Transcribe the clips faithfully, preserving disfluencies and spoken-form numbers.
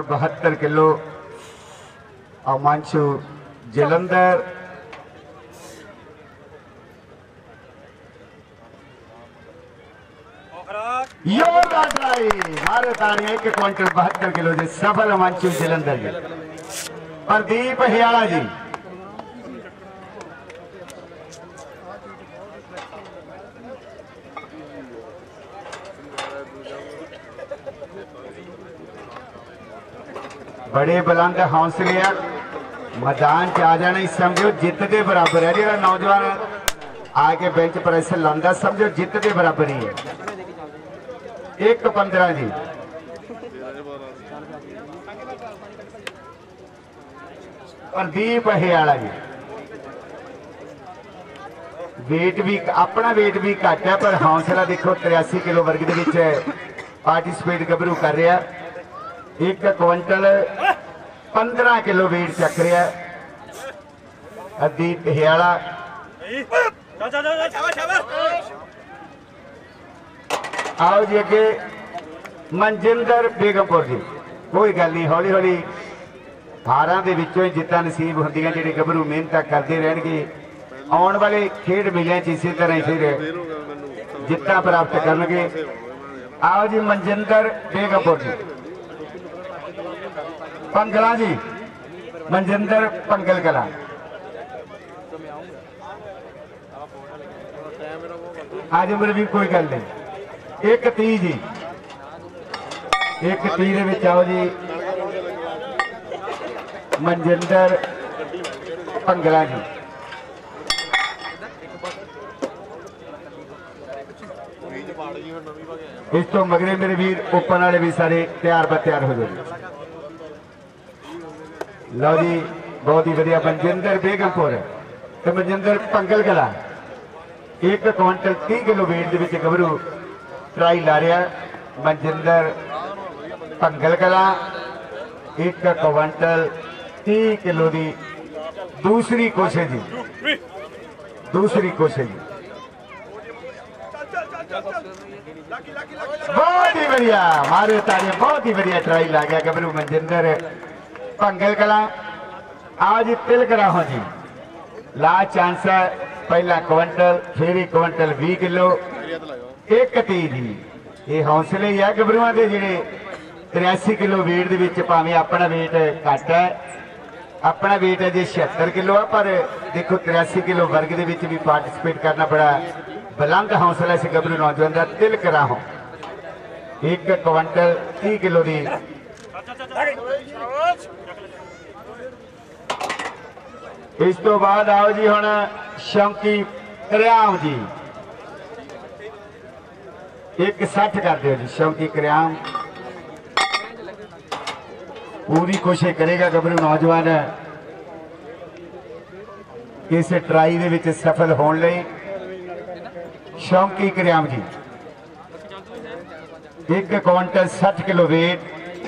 बहत्तर किलो अमांशु जलंधर मारे ताड़ियां एक क्विंटल बहत्तर किलो जी सफल अमांशु जलंधर जी। प्रदीप हियाला जी बड़े बुलंद हौसले मैदान च आ जाना समझो जित के बराबर है। जो नौजवान आके बेंच प्रेस लांदा समझो जित के बराबर ही है। एक पंद्रह जी प्रदीप हियाला जी वेट भी अपना वेट भी घट है पर हौसला देखो तिरासी किलो वर्ग के पार्टिसिपेट गभरू कर रहा। एक क्विंटल पंद्रह किलो वेट चक रहा प्रदीप हियाला। आओ जी अगे मनजिंदर बेगमपुर जी कोई गल नहीं हौली हौली हारां दे विचों जित्तां नसीब हुंदियां जिहड़े गभरू मेहनत करते रहणगे आउण वाले खेड मेलिਆਂ च इसी तरह ही फिर जित्तां प्राप्त करनगे। आओ जी मनजिंदर बेगमपुर जी पंगला जी मनजिंदर पंगल कला। आज उम्र भी कोई गल नहीं। एक ती जी एक ती दे विच आओ जी मनजिंदर पंगला जी। इस तो मगरे मेरे वीर ओपन वाले भी सारे तैयार ब तैयार हो जाए। लो जी बहुत ही वधिया मनजिंदर बेगमपुर तो मनजिंदर पंगल कला एक क्विंटल तीस किलो वेट के गभरू ट्राई ला रहा। मनजिंदर पंगल कला एक क्विंटल तीस किलो की दूसरी कोशिश जी दूसरी कोशिश जी बहुत ही बढ़िया मारे तालियां। बहुत ही बढ़िया ट्राई ला गया गभरू मनजिंदर पंगल कला। आज तिलक राहो जी लास्ट चांस है पहला क्विंटल फिर एक क्विंटल बीस किलो एक ती जी। ये हौसले ही है गभरुआ के जिहड़े तिरासी किलो वेट दे विच भावें अपना वेट घट है अपना वेट है जी छिहत्तर किलो है पर देखो तिरासी किलो वर्ग दे विच भी पार्टिसिपेट करना बड़ा बुलंद हौसला से गभरू नौजवान का। तिलक राहो एक क्विंटल तीस किलो की इस तो बाद आओ जी हुण शौकी करियाम जी एक सठ कर दो जी। शौकी करियाम पूरी कोशिश करेगा गभरू नौजवान इस ट्राई दे विच सफल होने लई। शौकी करियाम जी एक क्विंटल साठ किलो वेट।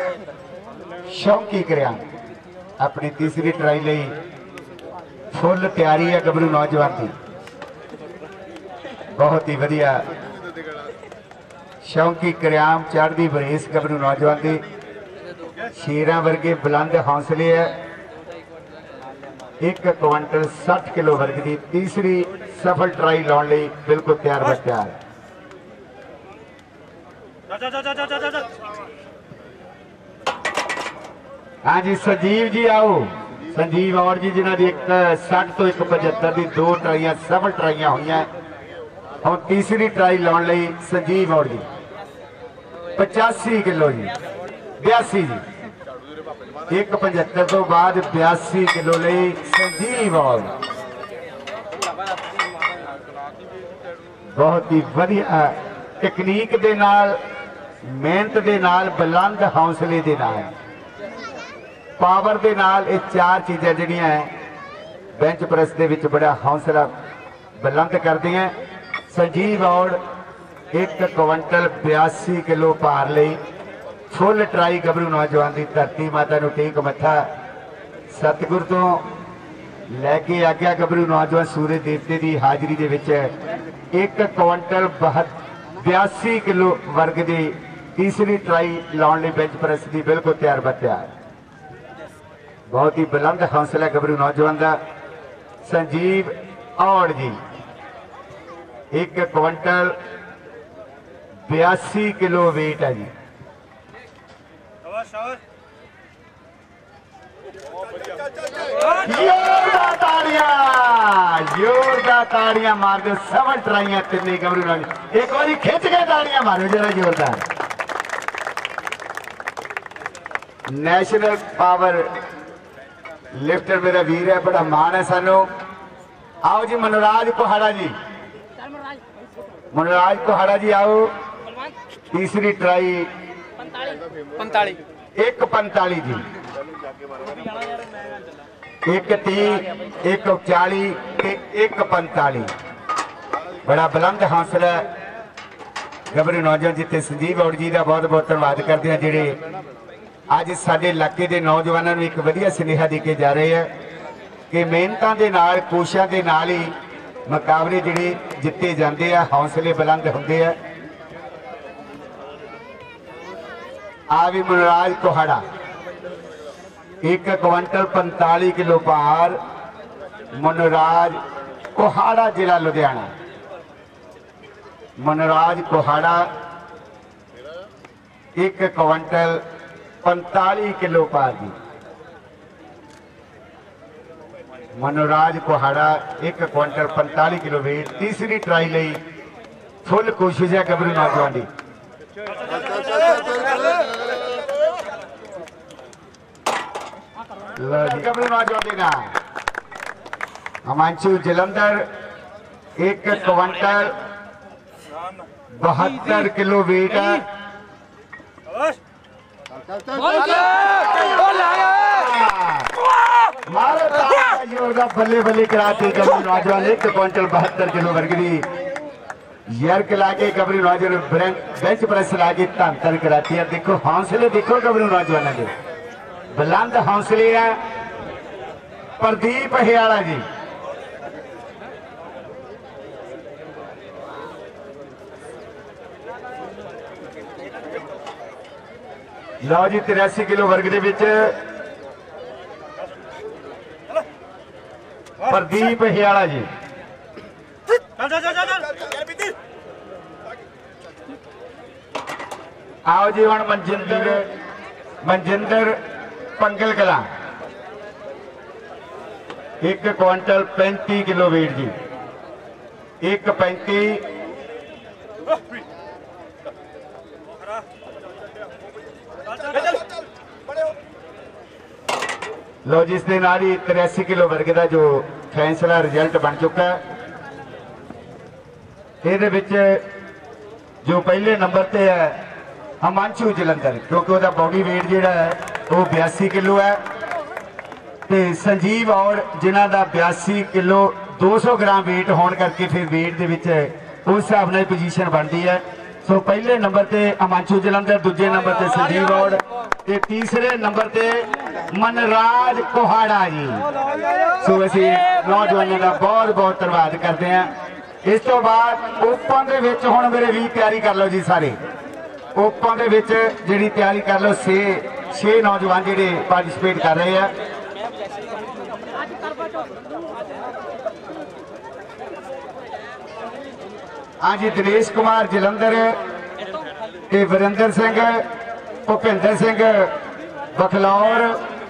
शौकी करियाम अपनी तीसरी ट्राई लई फुल तैयारी है गभरू नौजवान की बहुत ही वधिया। शौकी करियाम चढ़दी बरेस गभरू नौजवान की शेरां वर्गे बुलंद हौसले है। एक क्विंटल साठ किलो वर्ग की तीसरी सफल ट्राई लाने लई बिल्कुल तैयार ब तैयार। हाँ जी संजीव जी आओ संजीव और जी जिन्होंने एक साठ तो एक पचहत्तर की दो ट्राइयां सफल ट्राइयां हुई हम तीसरी ट्राई लाने लई संजीव और जी पचासी किलो जी बयासी जी एक पचहत्तर तो बाद बयासी किलो लई संजीव और बहुत ही वधिया टेक्नीक दे नाल मेहनत दे नाल बुलंद हौसले दे नाल पावर दे नाल ये चार चीज़ां जिहड़ियां बेंच प्रेस दे विच बड़ा हौसला बुलंद करदी हैं। संजीव और एक क्विंटल बयासी किलो भार लई फुल ट्राई गभरू नौजवान की धरती माता नूं टेक मत्था सतगुर तो लैके आग्या गभरू नौजवान सूरज देवते की हाजरी दे विच एक क्विंटल बहत बयासी किलो वर्ग की तीसरी ट्राई लाने लिए बेंच प्रेस की बिल्कुल तैयार बत्या। बहुत ही बुलंद हौसला गभरू नौजवान का। संजीव औड़ जी एक क्विंटल बयासी किलो वेट है जी। जोरदार ताड़ियां जोरदार ताड़ियां मार दो। सवन ट्राइयां तीन गभरू नौजवान एक बार खिंच के ताड़ियां मारो जरा जोरदार। नेशनल पावर लिफ्टर मेरा वीर है, बड़ा मान है सानू। आओ जी मनोराज कोहाड़ा जी, मनोराज कोहाड़ा जी आओ। तीसरी ट्राई पैंताली एक पैंताली जी, एक तीह एक चाली एक पैंताली। बड़ा बुलंद हौसला गभरू नौजवान जिते संजीव औड़ जी का बहुत बहुत धन्यवाद करते हैं जिहड़े अज साडे इलाके के नौजवानों को एक वधिया सुनेहा दे के जा रहे हैं कि मेहनतां दे नाल कोशिशां दे नाल ही मुकाबले जिहड़े जिते जाते हैं, हौसले बुलंद होंदे हैं। आ भी मनोराज कोहाड़ा एक क्विंटल पैंताली किलो भार। मनोराज कोहाड़ा जिला लुधियाना। मनोराज कोहाड़ा एक क्विंटल पैंताली किलो भार जी। मनोराज कोहाड़ा एक क्विंटल पैंताली किलो वेट। तीसरी ट्राई लई फुल कोशिश है गभरू नौजवान की। गभरू नौजवान की ना हिमांशु जलंधर एक क्विंटल बहत्तर किलो वेट है। बल्ले बल्ले कराते गभरू नौजवान एक क्विंटल बहत्तर किलो वर्ग की यर्क लाके गभरू नौजवान बेंच प्रेस लाके धन धन कराती है। देखो हौसले देखो गभरू नौजवानों के बुलंद हौसले है। प्रदीप हियाला जी लो जी तिरासी किलो वर्ग के विच प्रदीप हियाला जी। आओ जी हुण मनजिंदर मनजिंदर पंगल कला एक क्विंटल पैंती किलो वेट जी। एक पैंती लो जिस दिन आ रही तिरासी किलो वर्ग का जो फैसला रिजल्ट बन चुका है। ये जो पहले नंबर ते है हिमांशु जलंधर क्योंकि वह बॉडी वेट जोड़ा है वो बयासी किलो है। तो संजीव और जिन्हों का बयासी किलो दो सौ ग्राम वेट होने करके फिर वेट के उस हिसाब से पोजीशन बनती है। सो पहले नंबर ते हिमांशु जलंधर, दूजे नंबर ते संजीव और ते तीसरे नंबर ते मनराज कोहाड़ा जी। सो असी नौजवानों का बहुत बहुत धन्यवाद करते हैं। इस तो बाद ओपन दे विच हुण मेरे भी तैयारी कर लो जी। सारे ओपन दे विच जिहड़ी तैयारी कर लो। छे छे नौजवान जिहड़े पार्टिसिपेट कर रहे हैं। हाँ जी दिनेश कुमार जलंधर ते वरिंदर सिंह भुपिंदर सिंह बखलौर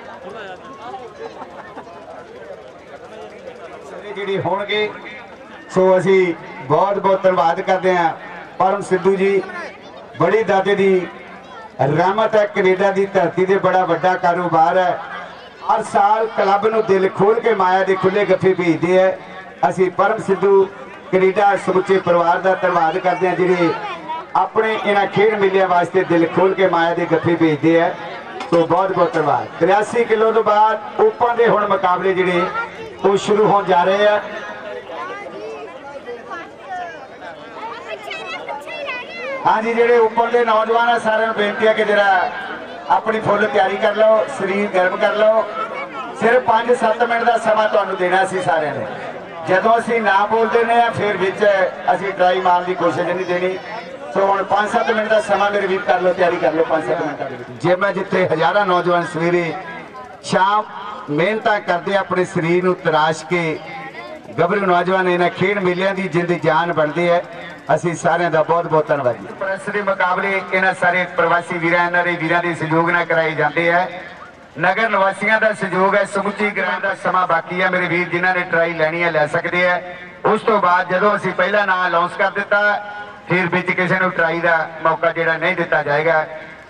जिहड़े होणगे। सो असी बहुत बहुत धन्यवाद करते हैं। परम सिद्धू जी बड़ी दादे दी रहमत है। कनेडा की धरती से बड़ा बड़ा कारोबार है। हर साल क्लब नूं दिल खोल के माया के खुले गफे भेजते हैं। असी परम सिद्धू कनेडा समुचे परिवार का धन्यवाद करते हैं जिहड़े अपने इन्हां खेड मेलियां वास्ते दिल खोल के माया के गफे भेजते हैं। तो बहुत बहुत धन्यवाद। तिरासी किलो तो बाद ओपन के हुण मुकाबले जिहड़े वो शुरू होने जा रहे हैं। हाँ जी जेडे ओपन के नौजवान है सारे बेनती है कि जरा अपनी फुल तैयारी कर लो, शरीर गर्म कर लो। सिर्फ पांच सत्त मिनट का समा तुहानू देना सी सारे ने। जदों असीं ना बोलते हैं फिर विच असीं ट्राई मारन की कोशिश नहीं देनी। सो हम पांच सत्त मिनट का समा मेरे वीर कर लो, तैयारी कर लो पांच सत्त मिनट जे मैं जिथे हजारा नौजवान सवेरे शाम मेहनत करते अपने शरीर को तराश के गभरू नौजवान इन्होंने खेड मेलिया की जिंद जान बनती है। असी सारे का बहुत बहुत धन्यवाद। प्रेस के मुकाबले इन्होंने सारे प्रवासी वीर इन्होंने वीर के सहयोग न कराए जाते हैं। नगर निवासियों का सहयोग है। समुची ग्राम का समा बाकी है। मेरे वीर जिन्होंने ट्राई लैनी है लै सकते हैं। उस तो बाद जो असी पहला नाम अनाउंस कर दिता फिर बिच किसी को ट्राई का मौका जो नहीं दिता जाएगा।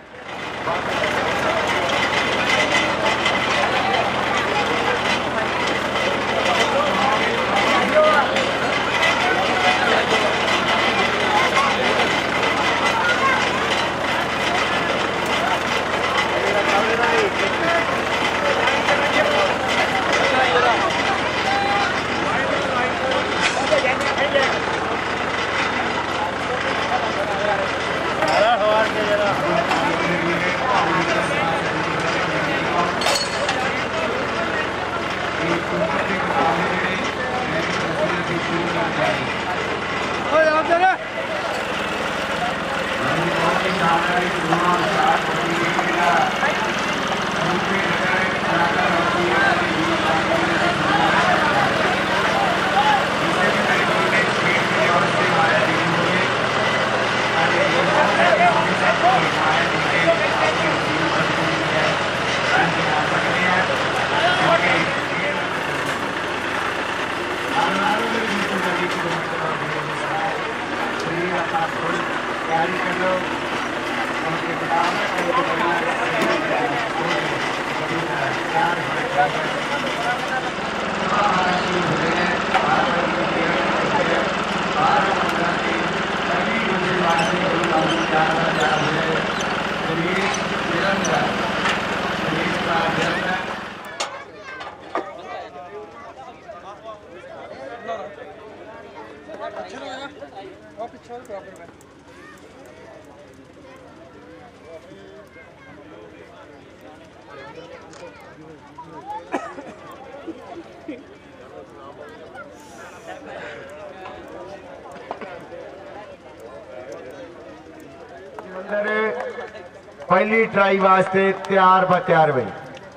पहली ट्राई वास्ते तैयार ब तैयार भाई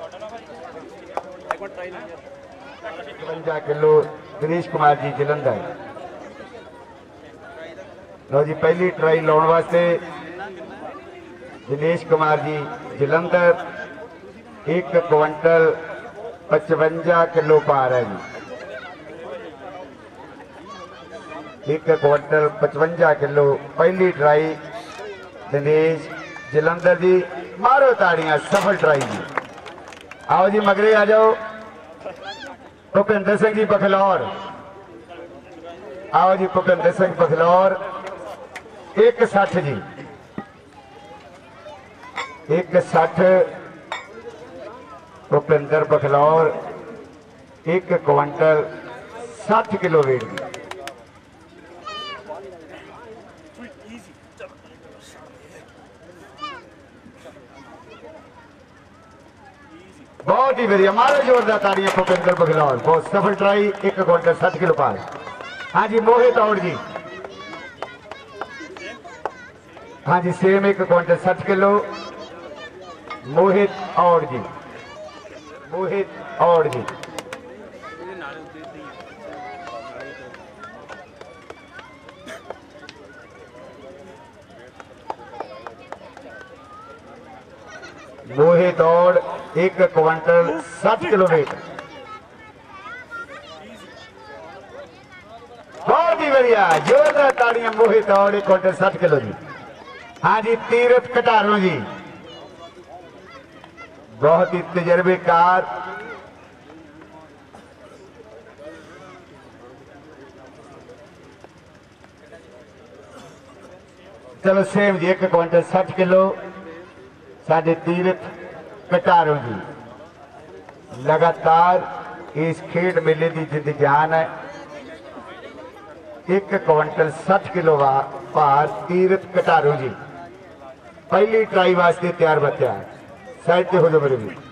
पचवंजा किलो दिनेश कुमार जी जलंधर। लो जी पहली ट्राई लाने वास्ते दिनेश कुमार जी जलंधर एक क्विंटल पचवंजा किलो पार है जी। एक क्विंटल पचवंजा किलो पहली ट्राई दिनेश जलंधर जी। मारो ताड़ियां सफल ट्राई जी। आओ जी मगरे आ जाओ। भुपिंदर सिंह जी बखलौर आओ जी। भुपिंदर सिंह बखलौर एक सठ जी एक सठ भुपिंदर बखलौर एक क्विंटल साठ किलो वेट जी। बहुत ही बढ़िया मारो जोरदार ताड़ियां भुपिंदर बखलौर। बहुत सफल ट्राई एक क्विंटल साठ किलो पार। हाँ जी मोहित और जी। हाँ जी सेम एक क्विंटल साठ किलो मोहित और जी। मोहित और जी मोहित और एक क्विंटल साठ किलो वेट। बहुत ही बढ़िया जोरदार ताड़ियां मोहित और एक क्विंटल साठ किलो जी। हाँ जी तीरथ कटारों जी बहुत ही तजर्बेकार। चलो सेम जी एक क्विंटल साठ किलो साढ़े तीरथ कटारों जी लगातार इस खेड मेले की जिंद जान है। एक क्विंटल साठ किलो भार तीरथ कटारों जी पहली ट्राई वास्ते तैयार बत्या साइड हो जाओ मेरे भी।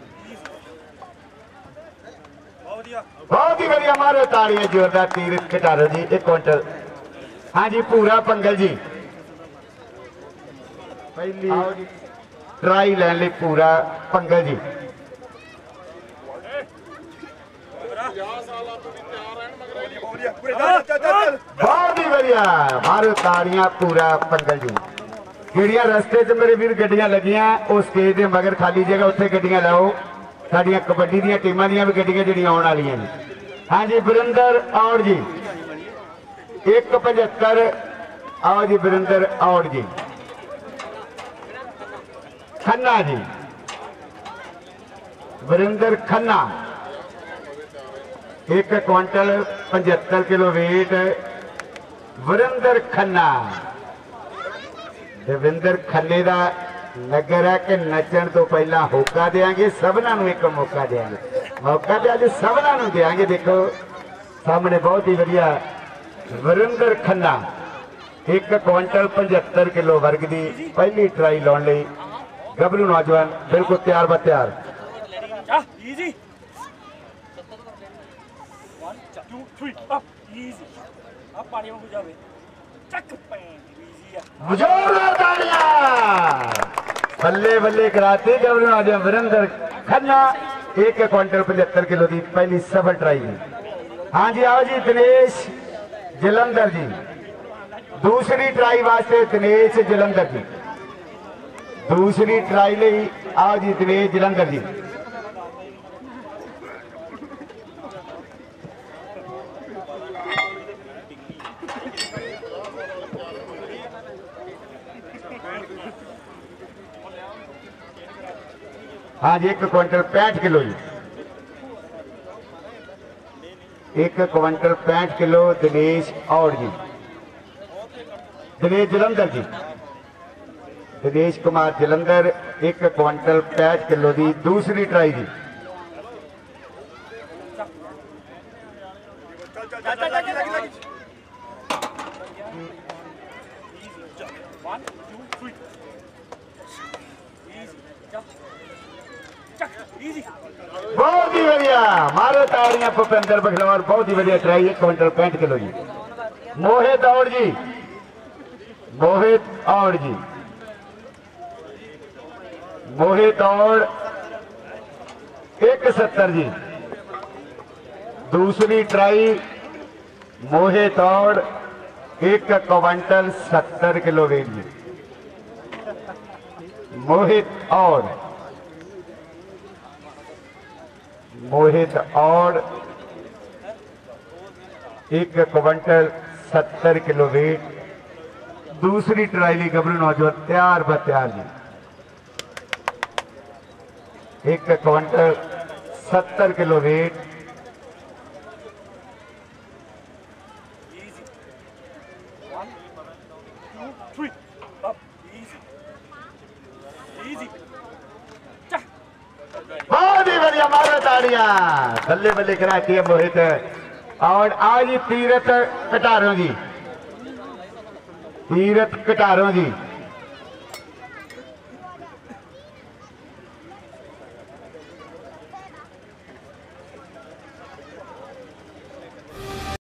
बहुत ही बढ़िया मारो ताड़ियां जोरदार तीरथ कटारों जी एक क्विंटल। हाँ जी पूरा पंगल जी पहली ट्राई लैन लिए पूरा पंगल जी बहुत ही बढ़िया मारो ताड़ियां पूरा पंगल जी ਜਿਹੜੀਆਂ ਰਸਤੇ 'ਚ ਮੇਰੇ ਵੀਰ ਗੱਡੀਆਂ ਲੱਗੀਆਂ ਉਹ ਸਟੇਜ ਦੇ ਮਗਰ ਖਾਲੀ ਜਗ੍ਹਾ ਉੱਥੇ ਗੱਡੀਆਂ ਲਾਓ ਸਾਡੀਆਂ ਕਬੱਡੀ ਦੀਆਂ ਟੀਮਾਂ ਦੀਆਂ ਵੀ ਗੱਡੀਆਂ ਜਿਹੜੀਆਂ ਆਉਣ ਵਾਲੀਆਂ ਨੇ ਹਾਂਜੀ ਵਰਿੰਦਰ ਔੜ ਜੀ ਇੱਕ ਪਝੱਤਰ आओ जी वरिंदर औड़ जी खन्ना जी वरिंदर खन्ना एक क्विंटल पचहत्तर किलो वेट वरिंदर खन्ना देविंदर खन्ने का नगर है कि नचण तो पहला होका देंगे सबना एक मौका देंगे मौका तो अज सबना देंगे देखो सामने बहुत ही बढ़िया वरिंदर खन्ना एक क्विंटल पचहत्तर किलो वर्ग की पहली ट्राई लाने लई गबरू नौजवान बिल्कुल तैयार ब तैयार बल्ले बल्ले कराती गबरू नौजवान वरिंदर खन्ना एक क्विंटल पचहत्तर किलो की पहली सफल ट्राई की हाँ जी आओ जी दिनेश जलंधर जी दूसरी ट्राई वास्ते दिनेश जलंधर जी दूसरी ट्राई लई आओ जी दिनेश जलंधर जी हाँ जी एक क्विंटल पैंठ किलो जी एक क्विंटल पैंठ किलो दिनेश और जी दिनेश जलंधर जी दिनेश कुमार जलंधर एक क्विंटल पैंठ किलो की दूसरी ट्राई जी बहुत ही बढ़िया मारो ताड़ियां भुपिंदर बखलौर बहुत ही बढ़िया ट्राई एक क्विंटल पैंठ किलो जी मोहित औड़ जी मोहित और जी मोहित और एक सत्तर जी दूसरी ट्राई मोहित और एक क्विंटल सत्तर किलो वेट जी मोहित और मोहित और एक क्विंटल सत्तर किलो वेट दूसरी ट्राई ली गबरू नौजवान तैयार ब तैयार जी एक क्विंटल सत्तर किलो वेट बहुत ही बढ़िया मारो ताड़ियां बल्ले बल्ले कराती है मोहित और आज तीरथ कटारों जी तीरथ कटारों जी